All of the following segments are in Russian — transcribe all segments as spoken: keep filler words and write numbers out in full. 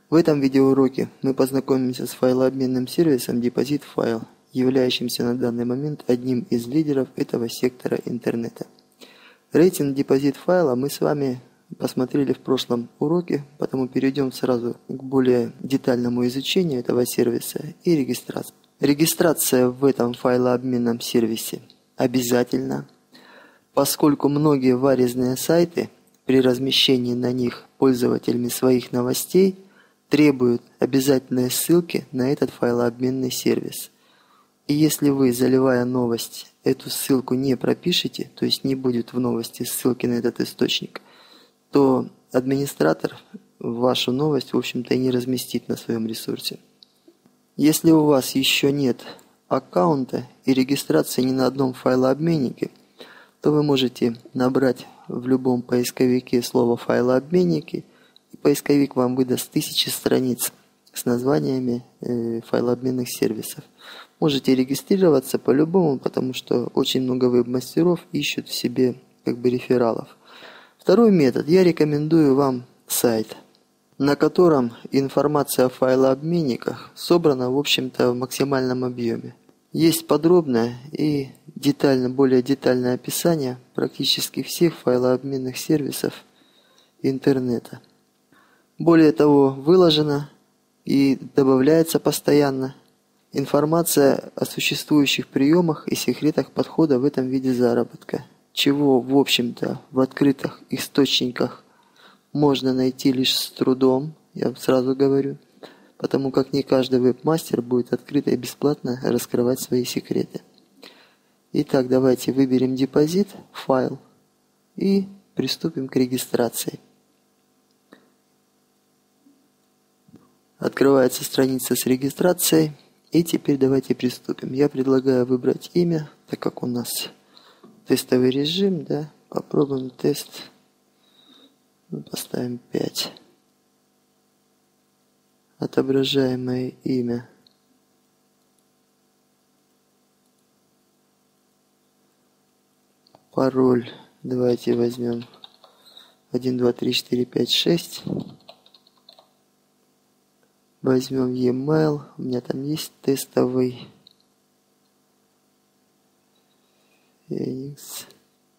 В этом видеоуроке мы познакомимся с файлообменным сервисом Deposit File, являющимся на данный момент одним из лидеров этого сектора интернета. Рейтинг Deposit File мы с вами посмотрели в прошлом уроке, потому перейдем сразу к более детальному изучению этого сервиса и регистрации. Регистрация в этом файлообменном сервисе обязательна, поскольку многие варезные сайты при размещении на них пользователями своих новостей требуют обязательные ссылки на этот файлообменный сервис. И если вы, заливая новость, эту ссылку не пропишете, то есть не будет в новости ссылки на этот источник, то администратор вашу новость, в общем-то, и не разместит на своем ресурсе. Если у вас еще нет аккаунта и регистрации ни на одном файлообменнике, то вы можете набрать в любом поисковике слово «файлообменники», и поисковик вам выдаст тысячи страниц с названиями э, файлообменных сервисов. Можете регистрироваться по-любому, потому что очень много веб-мастеров ищут в себе как бы рефералов. Второй метод. Я рекомендую вам сайт, на котором информация о файлообменниках собрана, в общем-то, в максимальном объеме. Есть подробное и детально, более детальное описание практически всех файлообменных сервисов интернета. Более того, выложена и добавляется постоянно информация о существующих приемах и секретах подхода в этом виде заработка, чего, в общем-то, в открытых источниках можно найти лишь с трудом, я сразу говорю, потому как не каждый веб-мастер будет открыто и бесплатно раскрывать свои секреты. Итак, давайте выберем депозит, файл и приступим к регистрации. Открывается страница с регистрацией, и теперь давайте приступим. Я предлагаю выбрать имя, так как у нас тестовый режим, да, попробуем тест, поставим пять. Отображаемое имя. Пароль давайте возьмем один, два, три, четыре, пять, шесть. Возьмем e-mail, у меня там есть тестовый. Феникс.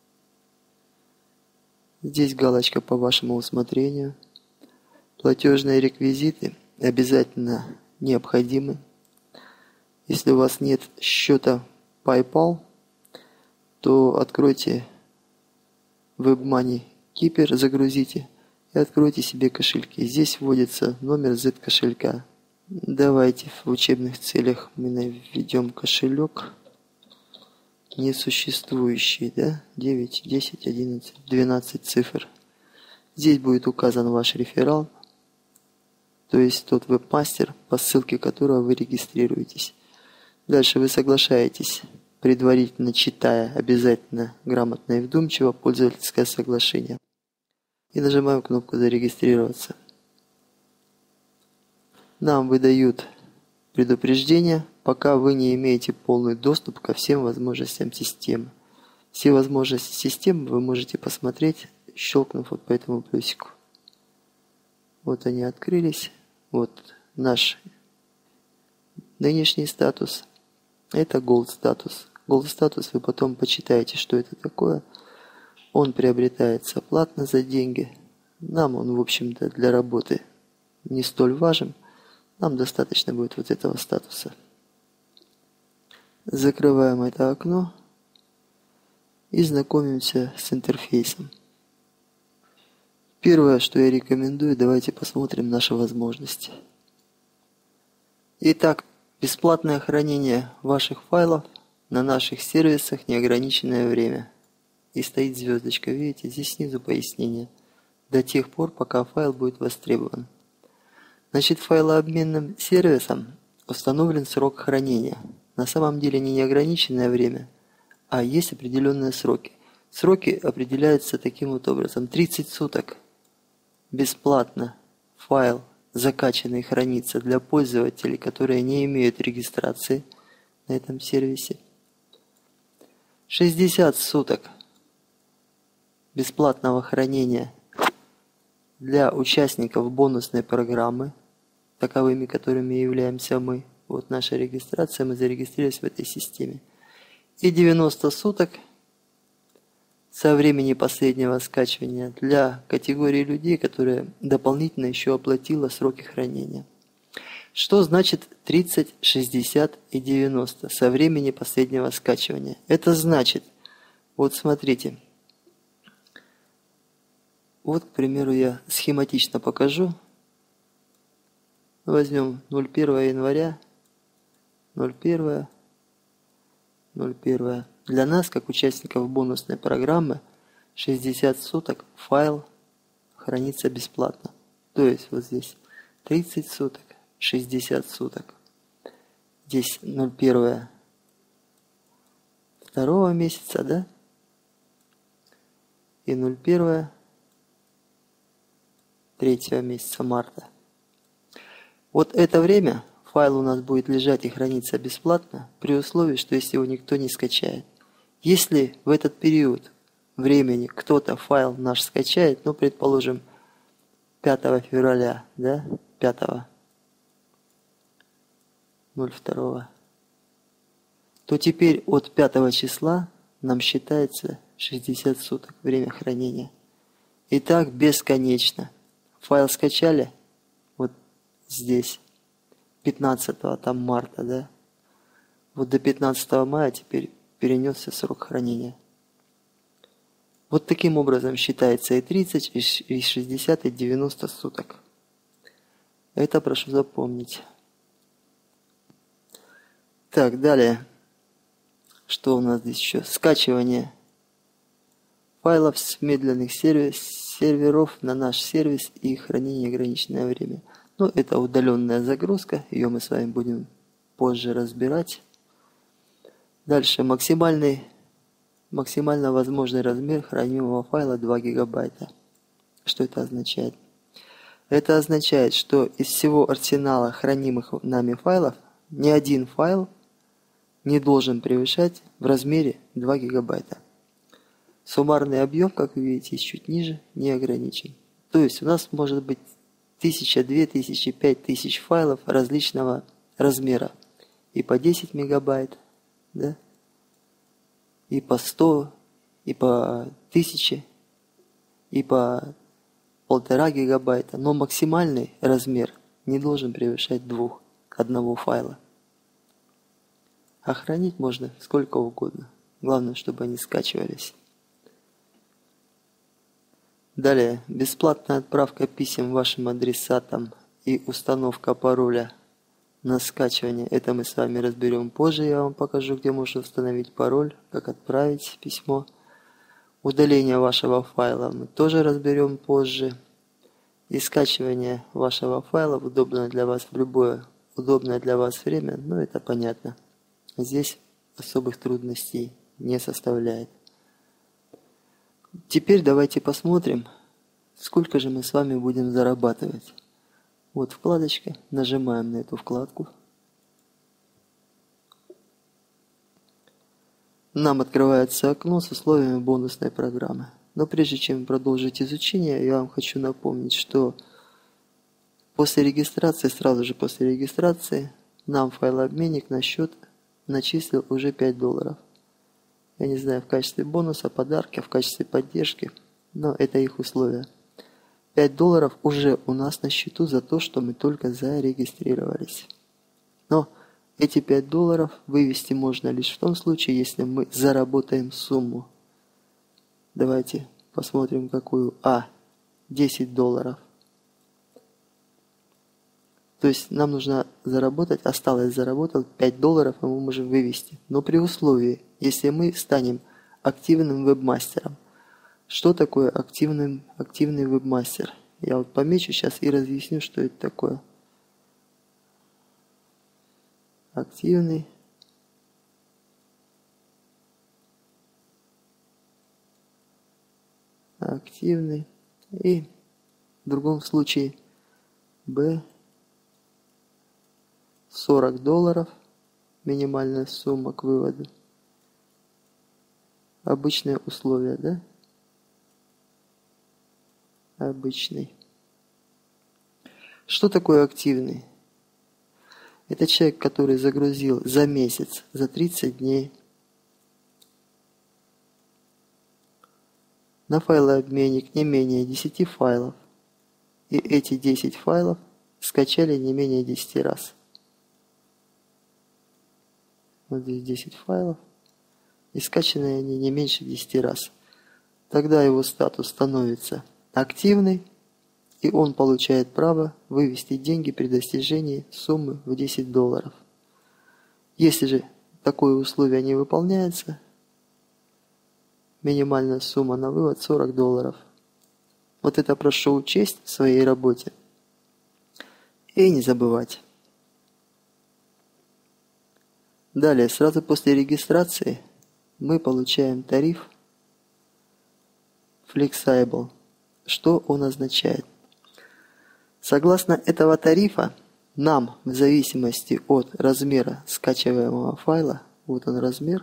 Здесь галочка по вашему усмотрению. Платежные реквизиты обязательно необходимы. Если у вас нет счета PayPal, то откройте WebMoney Keeper, загрузите и откройте себе кошельки. Здесь вводится номер Z-кошелька. Давайте в учебных целях мы введем кошелек несуществующий, да? девять, десять, одиннадцать, двенадцать цифр. Здесь будет указан ваш реферал, то есть тот веб-мастер, по ссылке которого вы регистрируетесь. Дальше вы соглашаетесь, предварительно читая обязательно грамотно и вдумчиво пользовательское соглашение. И нажимаем кнопку «Зарегистрироваться». Нам выдают предупреждение, пока вы не имеете полный доступ ко всем возможностям системы. Все возможности системы вы можете посмотреть, щелкнув вот по этому плюсику. Вот они открылись. Вот наш нынешний статус. Это Gold статус. Gold статус вы потом почитаете, что это такое. Он приобретается платно за деньги. Нам он, в общем-то, для работы не столь важен. Нам достаточно будет вот этого статуса. Закрываем это окно и знакомимся с интерфейсом. Первое, что я рекомендую, давайте посмотрим наши возможности. Итак, бесплатное хранение ваших файлов на наших сервисах неограниченное время. И стоит звездочка, видите, здесь снизу пояснение. До тех пор, пока файл будет востребован. Значит, файлообменным сервисом установлен срок хранения. На самом деле не неограниченное время, а есть определенные сроки. Сроки определяются таким вот образом. тридцать суток бесплатно файл закачанный хранится для пользователей, которые не имеют регистрации на этом сервисе. шестьдесят суток бесплатного хранения для участников бонусной программы таковыми, которыми являемся мы. Вот наша регистрация, мы зарегистрировались в этой системе. И девяносто суток со времени последнего скачивания для категории людей, которые дополнительно еще оплатила сроки хранения. Что значит тридцать, шестьдесят и девяносто со времени последнего скачивания? Это значит, вот смотрите, вот, к примеру, я схематично покажу. Возьмем ноль первого января, ноль первого, ноль первого. Для нас, как участников бонусной программы, шестьдесят суток файл хранится бесплатно. То есть вот здесь тридцать суток, шестьдесят суток. Здесь ноль первого второго месяца, да? И ноль первого третьего месяца марта. Вот это время файл у нас будет лежать и храниться бесплатно, при условии, что если его никто не скачает. Если в этот период времени кто-то файл наш скачает, ну, предположим, пятого февраля, да, пятого, ноль второго, то теперь от пятого числа нам считается шестьдесят суток время хранения. И так бесконечно. Файл скачали, вот здесь, пятнадцатого там марта, да, вот до пятнадцатого мая теперь перенесся срок хранения. Вот таким образом считается и тридцать, и шестьдесят, и девяносто суток. Это прошу запомнить. Так, далее. Что у нас здесь еще? Скачивание файлов с медленных сервис, серверов на наш сервис и хранение ограниченное время. Ну, это удаленная загрузка, ее мы с вами будем позже разбирать. Дальше максимальный, максимально возможный размер хранимого файла два гигабайта. Что это означает? Это означает, что из всего арсенала хранимых нами файлов ни один файл не должен превышать в размере два гигабайта. Суммарный объем, как вы видите, чуть ниже, не ограничен. То есть у нас может быть тысяча, две тысячи, пять тысяч файлов различного размера. И по десять мегабайт, да? И по сто, и по тысяче, и по полтора гигабайта. Но максимальный размер не должен превышать двух, одного файла. А хранить можно сколько угодно. Главное, чтобы они скачивались. Далее, бесплатная отправка писем вашим адресатам и установка пароля на скачивание. Это мы с вами разберем позже. Я вам покажу, где можно установить пароль, как отправить письмо. Удаление вашего файла мы тоже разберем позже. И скачивание вашего файла в удобное для вас в любое удобное для вас время, ну это понятно. Здесь особых трудностей не составляет. Теперь давайте посмотрим, сколько же мы с вами будем зарабатывать. Вот вкладочка, нажимаем на эту вкладку. Нам открывается окно с условиями бонусной программы. Но прежде чем продолжить изучение, я вам хочу напомнить, что после регистрации, сразу же после регистрации, нам файлообменник на счет начислил уже пять долларов. Я не знаю, в качестве бонуса, подарка, в качестве поддержки, но это их условия. пять долларов уже у нас на счету за то, что мы только зарегистрировались. Но эти пять долларов вывести можно лишь в том случае, если мы заработаем сумму. Давайте посмотрим, какую. А, десять долларов. То есть нам нужно заработать, осталось заработать пять долларов, и мы можем вывести. Но при условии, если мы станем активным вебмастером. Что такое активный, активный вебмастер? Я вот помечу сейчас и разъясню, что это такое. Активный активный и в другом случае Б сорок долларов минимальная сумма к выводу. Обычные условия, да? Обычный. Что такое активный? Это человек, который загрузил за месяц, за тридцать дней на файлообменник не менее десяти файлов. И эти десять файлов скачали не менее десяти раз. Вот здесь десять файлов. И скачаны они не меньше десяти раз. Тогда его статус становится активный, и он получает право вывести деньги при достижении суммы в десять долларов. Если же такое условие не выполняется, минимальная сумма на вывод сорок долларов. Вот это прошу учесть в своей работе и не забывать. Далее, сразу после регистрации мы получаем тариф Flexible. Что он означает? Согласно этого тарифа, нам в зависимости от размера скачиваемого файла, вот он размер,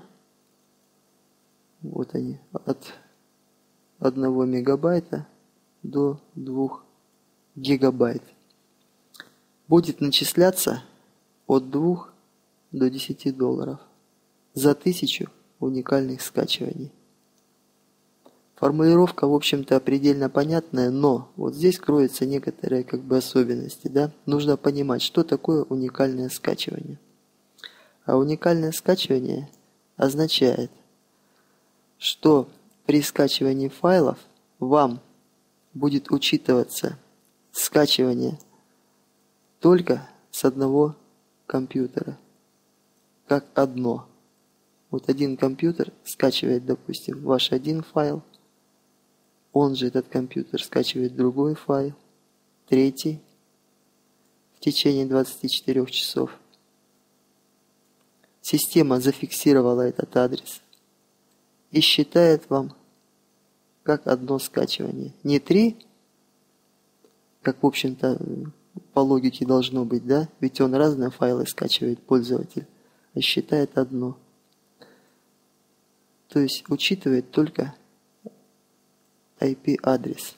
вот они, от одного мегабайта до двух гигабайт, будет начисляться от двух до десяти долларов за тысячу уникальных скачиваний. Формулировка, в общем-то, предельно понятная, но вот здесь кроются некоторые как бы особенности. Да? Нужно понимать, что такое уникальное скачивание. А уникальное скачивание означает, что при скачивании файлов вам будет учитываться скачивание только с одного компьютера, как одно. Вот один компьютер скачивает, допустим, ваш один файл, он же, этот компьютер, скачивает другой файл, третий, в течение двадцати четырёх часов. Система зафиксировала этот адрес и считает вам как одно скачивание. Не три, как, в общем-то, по логике должно быть, да? Ведь он разные файлы скачивает, пользователь, а считает одно. То есть учитывает только ай пи-адрес.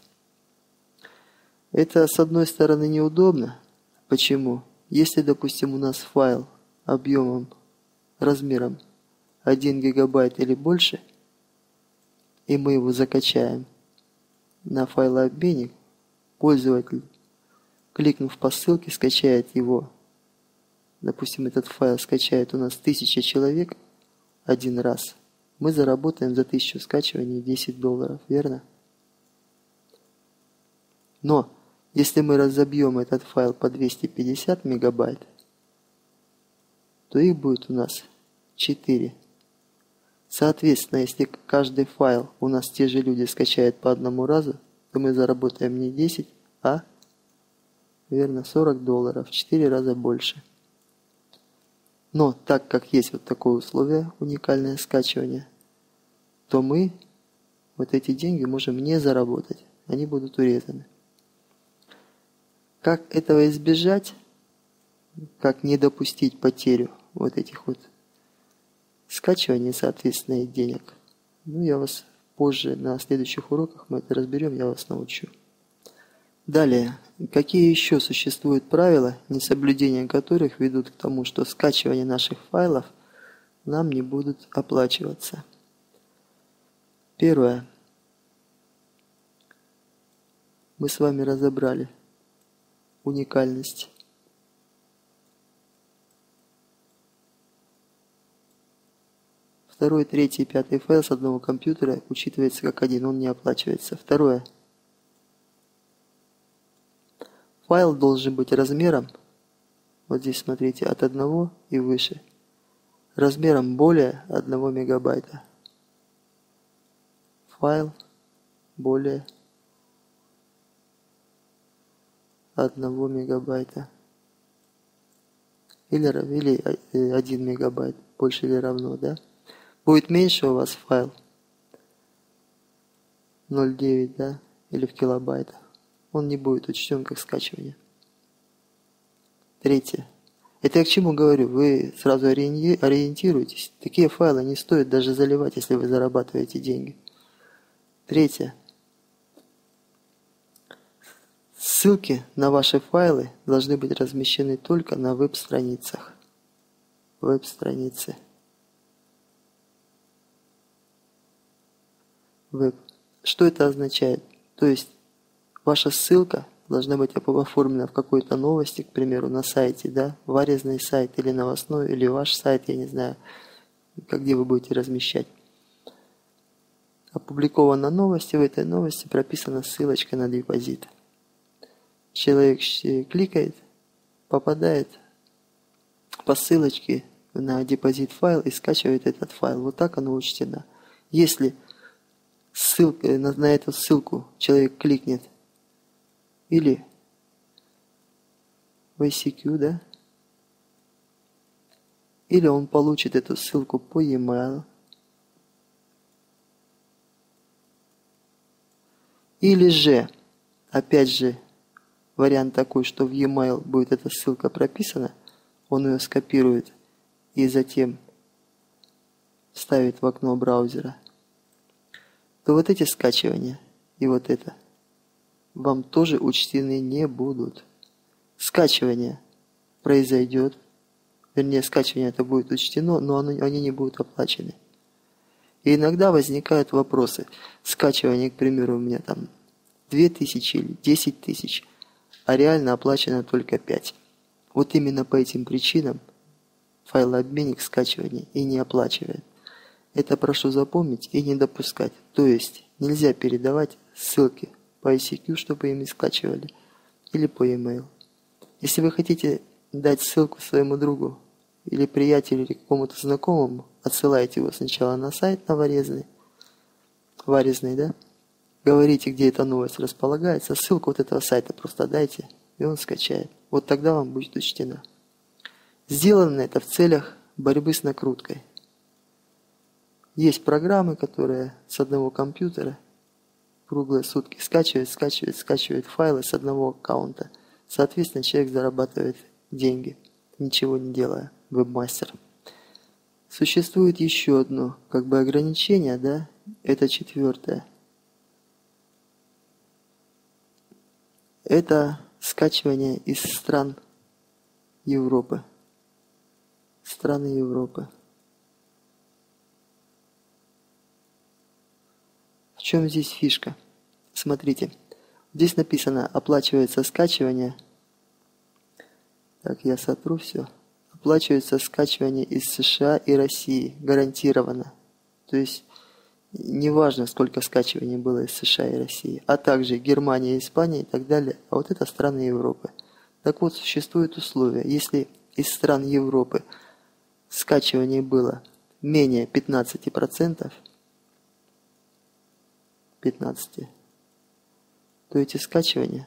Это, с одной стороны, неудобно. Почему? Если, допустим, у нас файл объемом, размером один гигабайт или больше, и мы его закачаем на файлообменник, пользователь, кликнув по ссылке, скачает его. Допустим, этот файл скачает у нас тысяча человек один раз. Мы заработаем за тысячу скачиваний десять долларов, верно? Но, если мы разобьем этот файл по двести пятьдесят мегабайт, то их будет у нас четыре. Соответственно, если каждый файл у нас те же люди скачают по одному разу, то мы заработаем не десять, а, верно, сорок долларов, в четыре раза больше. Но так как есть вот такое условие, уникальное скачивание, то мы вот эти деньги можем не заработать, они будут урезаны. Как этого избежать, как не допустить потерю вот этих вот скачиваний, соответственно, и денег, ну, я вас позже на следующих уроках мы это разберем, я вас научу. Далее, какие еще существуют правила, несоблюдение которых ведут к тому, что скачивание наших файлов нам не будут оплачиваться. Первое. Мы с вами разобрали уникальность. Второй, третий и пятый файл с одного компьютера учитывается как один, он не оплачивается. Второе. Файл должен быть размером, вот здесь смотрите, от одного и выше, размером более одного мегабайта. Файл более одного мегабайта. Или, или один мегабайт, больше или равно, да? Будет меньше у вас файл ноль целых девять, да, или в килобайтах, он не будет учтен как скачивание. Третье. Это я к чему говорю? Вы сразу ориентируйтесь. Такие файлы не стоит даже заливать, если вы зарабатываете деньги. Третье. ссылки на ваши файлы должны быть размещены только на веб-страницах. Веб-страницы. Веб. Что это означает? То есть ваша ссылка должна быть оформлена в какой-то новости, к примеру, на сайте, да, варезный сайт или новостной, или ваш сайт, я не знаю, где вы будете размещать. Опубликована новость, и в этой новости прописана ссылочка на депозит. Человек кликает, попадает по ссылочке на депозит файл и скачивает этот файл. Вот так оно учтено. Если ссылка, на, на эту ссылку человек кликнет или в ай си кью, да, или он получит эту ссылку по e-mail, или же, опять же, вариант такой, что в e-mail будет эта ссылка прописана, он ее скопирует и затем ставит в окно браузера, то вот эти скачивания и вот это вам тоже учтены не будут. Скачивание произойдет, вернее, скачивание это будет учтено, но оно, они не будут оплачены. И иногда возникают вопросы. Скачивание, к примеру, у меня там две тысячи или десять тысяч, а реально оплачено только пять. Вот именно по этим причинам файлообменник скачивания и не оплачивает. Это прошу запомнить и не допускать. То есть нельзя передавать ссылки по ай си кью, чтобы ими скачивали, или по e-mail. Если вы хотите дать ссылку своему другу или приятелю или какому-то знакомому, отсылаете его сначала на сайт на варезный, варезный, да? Говорите, где эта новость располагается, ссылку вот этого сайта просто дайте, и он скачает. Вот тогда вам будет учтено. Сделано это в целях борьбы с накруткой. Есть программы, которые с одного компьютера круглые сутки скачивают, скачивают, скачивают файлы с одного аккаунта. Соответственно, человек зарабатывает деньги, ничего не делая, вебмастер. Существует еще одно как бы ограничение, да, это четвертое. Это скачивание из стран Европы. Страны Европы. В чем здесь фишка? Смотрите, здесь написано, оплачивается скачивание. Так, я сотру все. Оплачивается скачивание из США и России, гарантированно. То есть, неважно, сколько скачиваний было из США и России, а также Германия, Испания и так далее. А вот это страны Европы. Так вот, существуют условия. Если из стран Европы скачиваний было менее пятнадцати процентов, пятнадцать, то эти скачивания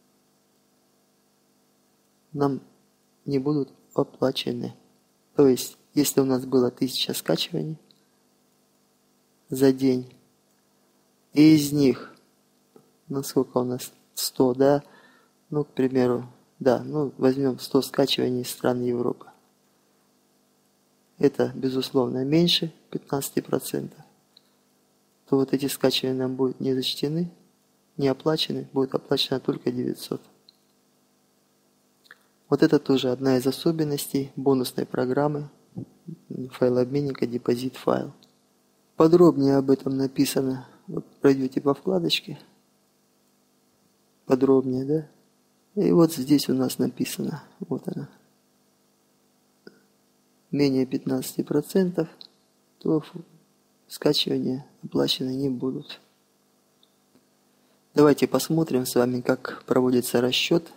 нам не будут оплачены. То есть, если у нас было тысяча скачиваний за день, и из них, ну сколько у нас, сто, да, ну, к примеру, да, ну, возьмем сто скачиваний из стран Европы. Это, безусловно, меньше пятнадцати процентов. То вот эти скачивания нам будут не зачтены, не оплачены, будет оплачено только девятьсот. Вот это тоже одна из особенностей бонусной программы файлообменника Deposit File. Подробнее об этом написано. Вот пройдете по вкладочке. Подробнее, да? И вот здесь у нас написано. Вот она. Менее пятнадцати процентов, то скачивания оплачены не будут. Давайте посмотрим с вами, как проводится расчет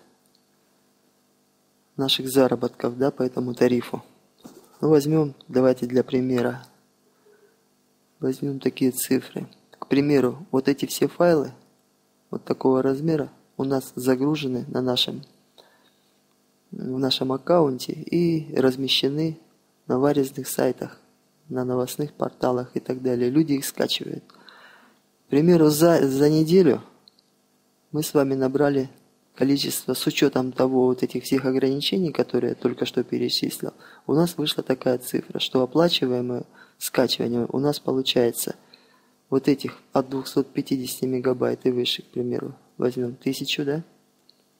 наших заработков, да, по этому тарифу. Ну, возьмем, давайте для примера, возьмем такие цифры. К примеру, вот эти все файлы вот такого размера у нас загружены на нашем, в нашем аккаунте и размещены на варезных сайтах, на новостных порталах и так далее. Люди их скачивают. К примеру, за, за неделю мы с вами набрали количество, с учетом того вот этих всех ограничений, которые я только что перечислил, у нас вышла такая цифра, что оплачиваемое скачивание у нас получается вот этих от двухсот пятидесяти мегабайт и выше, к примеру, возьмем тысячу, да?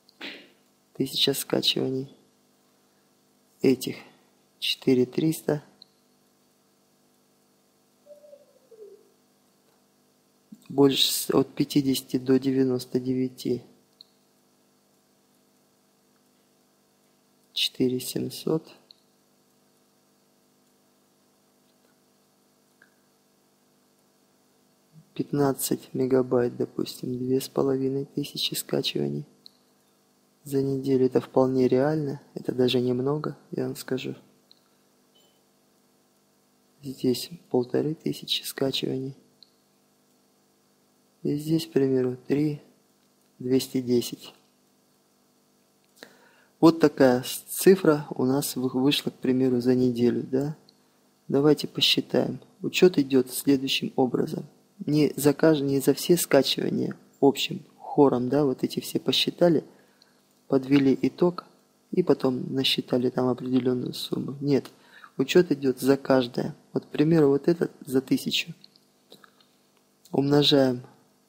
тысяча скачиваний. Этих четыре тысячи триста. Больше от пятидесяти до девяноста девяти. четыре тысячи семьсот. пятнадцать мегабайт, допустим, две с половиной тысячи скачиваний за неделю. Это вполне реально. Это даже немного, я вам скажу. Здесь полторы тысячи скачиваний. И здесь, к примеру, три тысячи двести десять. Вот такая цифра у нас вышла, к примеру, за неделю, да? Давайте посчитаем. Учет идет следующим образом. Не за каждый, не за все скачивания общим хором, да, вот эти все посчитали, подвели итог и потом насчитали там определенную сумму. Нет, учет идет за каждое. Вот, к примеру, вот этот за тысячу. Умножаем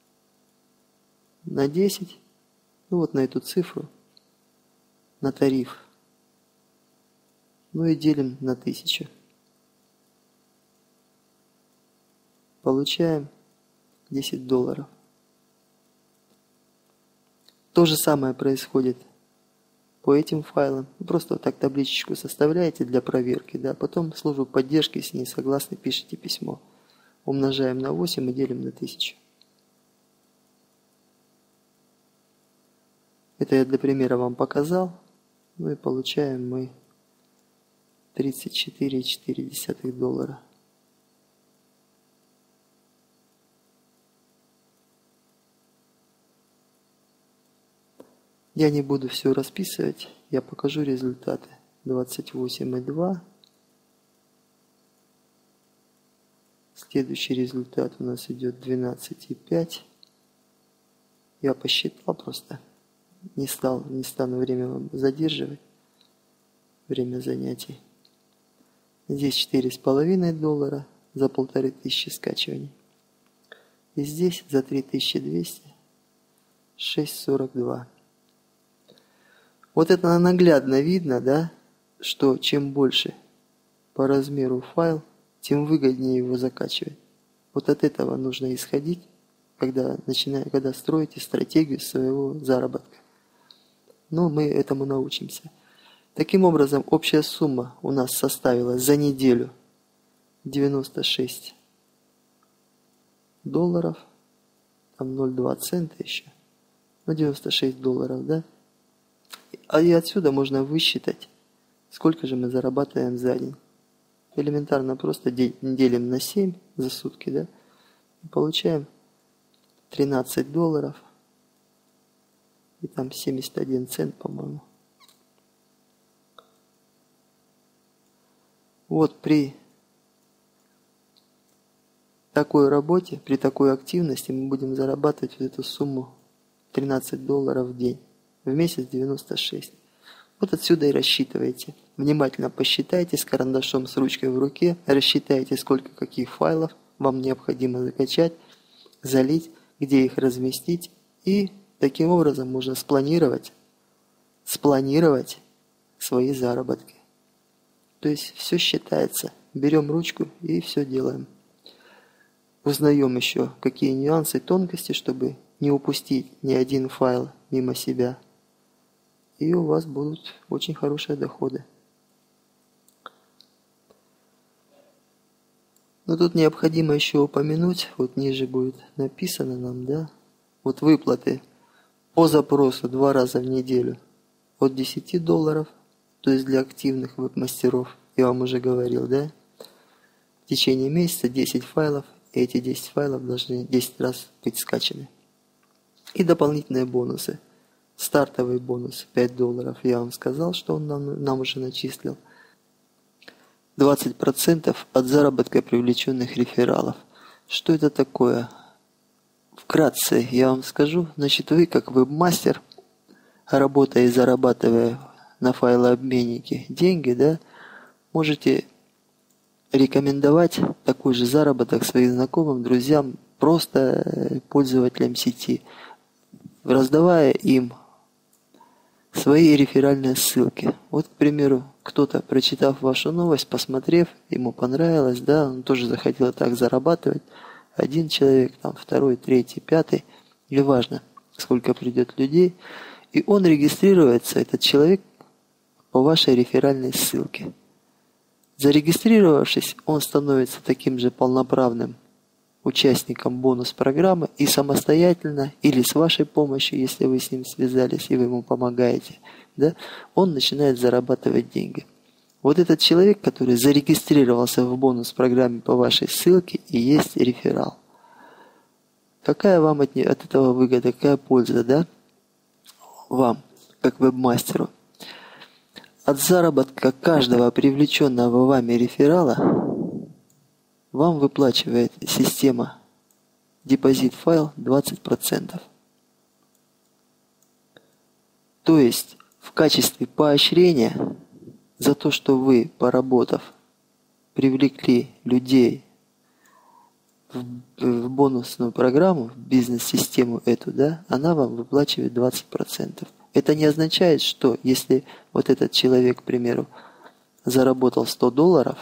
на десять, ну вот на эту цифру, на тариф. Ну и делим на тысячу. Получаем десять долларов. То же самое происходит по этим файлам. Просто вот так табличечку составляете для проверки, да, потом службу поддержки, с ней согласны, пишите письмо. Умножаем на восемь и делим на тысячу. Это я для примера вам показал. Ну и получаем мы тридцать четыре целых четыре десятых доллара. Я не буду все расписывать, я покажу результаты. двадцать восемь и два. Следующий результат у нас идет двенадцать и пять. Я посчитал просто. Не стал, не стану время вам задерживать. Время занятий. Здесь четыре с половиной доллара за полторы тысячи скачиваний. И здесь за три тысячи двести шесть сорок два. Вот это наглядно видно, да, что чем больше по размеру файл, тем выгоднее его закачивать. Вот от этого нужно исходить, когда, начинаете, когда строите стратегию своего заработка. Но мы этому научимся. Таким образом, общая сумма у нас составила за неделю девяносто шесть долларов, там ноль целых два цента еще, ну девяносто шесть долларов, да? А и отсюда можно высчитать, сколько же мы зарабатываем за день. Элементарно просто делим на семь за сутки, да? И получаем тринадцать долларов и там семьдесят один цент, по-моему. Вот при такой работе, при такой активности мы будем зарабатывать вот эту сумму тринадцать долларов в день. В месяц девяносто шесть. Вот отсюда и рассчитывайте. Внимательно посчитайте с карандашом, с ручкой в руке. Рассчитайте, сколько каких файлов вам необходимо закачать, залить, где их разместить. И таким образом можно спланировать, спланировать свои заработки. То есть все считается. Берем ручку и все делаем. Узнаем еще, какие нюансы, тонкости, чтобы не упустить ни один файл мимо себя. И у вас будут очень хорошие доходы. Но тут необходимо еще упомянуть, вот ниже будет написано нам, да, вот выплаты по запросу два раза в неделю от десяти долларов, то есть для активных веб-мастеров, я вам уже говорил, да, в течение месяца десять файлов, и эти десять файлов должны десять раз быть скачаны. И дополнительные бонусы. Стартовый бонус пять долларов, я вам сказал, что он нам, нам уже начислил. двадцать процентов от заработка привлеченных рефералов. Что это такое? Вкратце я вам скажу. Значит, вы как веб-мастер, работая и зарабатывая на файлообменнике деньги, да, можете рекомендовать такой же заработок своим знакомым, друзьям, просто пользователям сети, раздавая им свои реферальные ссылки. Вот, к примеру, кто-то, прочитав вашу новость, посмотрев, ему понравилось, да, он тоже захотел так зарабатывать. Один человек, там, второй, третий, пятый, неважно, сколько придет людей, и он регистрируется, этот человек, по вашей реферальной ссылке. Зарегистрировавшись, он становится таким же полноправным участником бонус-программы и самостоятельно, или с вашей помощью, если вы с ним связались и вы ему помогаете, да, он начинает зарабатывать деньги. Вот этот человек, который зарегистрировался в бонус-программе по вашей ссылке, и есть реферал. Какая вам от, от этого выгода, какая польза, да? Вам, как веб-мастеру. От заработка каждого привлеченного вами реферала вам выплачивает система депозит файл двадцать процентов. То есть в качестве поощрения за то, что вы, поработав, привлекли людей в, в бонусную программу, в бизнес-систему эту, да, она вам выплачивает двадцать процентов. Это не означает, что если вот этот человек, к примеру, заработал сто долларов,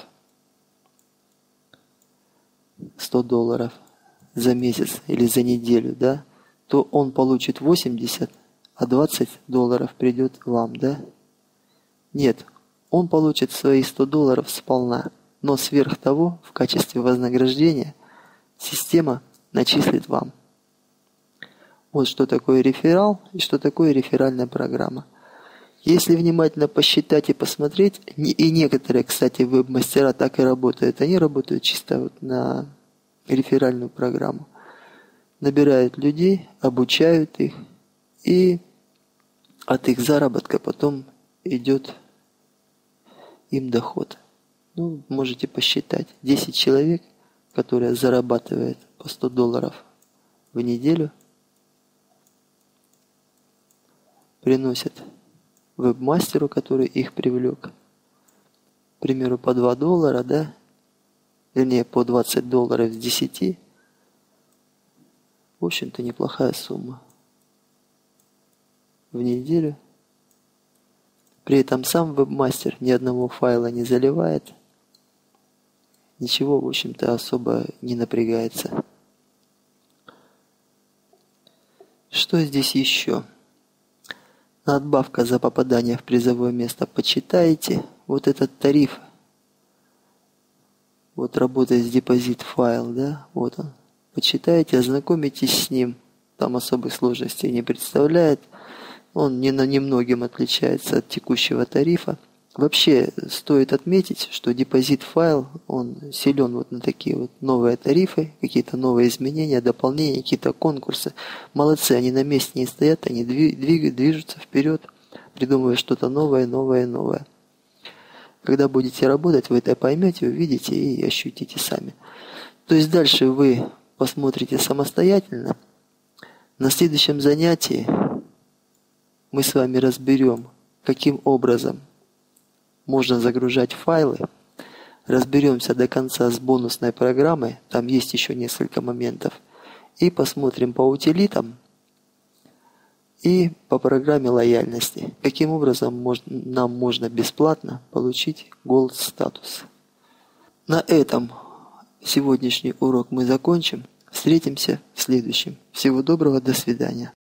сто долларов за месяц или за неделю, да, то он получит восемьдесят, а двадцать долларов придет вам, да? Нет, он получит свои сто долларов сполна, но сверх того, в качестве вознаграждения, система начислит вам. Вот что такое реферал и что такое реферальная программа. Если внимательно посчитать и посмотреть, и некоторые, кстати, веб-мастера так и работают, они работают чисто вот на реферальную программу. Набирают людей, обучают их, и от их заработка потом идет им доход. Ну, можете посчитать. десять человек, которые зарабатывают по сто долларов в неделю, приносят веб-мастеру, который их привлек, к примеру, по два доллара, да, вернее, по двадцать долларов с десяти. В общем-то, неплохая сумма в неделю. При этом сам веб-мастер ни одного файла не заливает, ничего, в общем-то, особо не напрягается. Что здесь еще? Надбавка за попадание в призовое место почитаете. Вот этот тариф, вот работает с депозит файл, да, вот он. Почитайте, ознакомитесь с ним. Там особых сложностей не представляет. Он не на немногим отличается от текущего тарифа. Вообще стоит отметить, что депозит файл, он силен вот на такие вот новые тарифы, какие-то новые изменения, дополнения, какие-то конкурсы. Молодцы, они на месте не стоят, они двигают, движутся вперед, придумывая что-то новое, новое, новое. Когда будете работать, вы это поймете, увидите и ощутите сами. То есть дальше вы посмотрите самостоятельно. На следующем занятии мы с вами разберем, каким образом можно загружать файлы. Разберемся до конца с бонусной программой, там есть еще несколько моментов. И посмотрим по утилитам и по программе лояльности. Каким образом мож- нам можно бесплатно получить Gold статус. На этом сегодняшний урок мы закончим. Встретимся в следующем. Всего доброго, до свидания.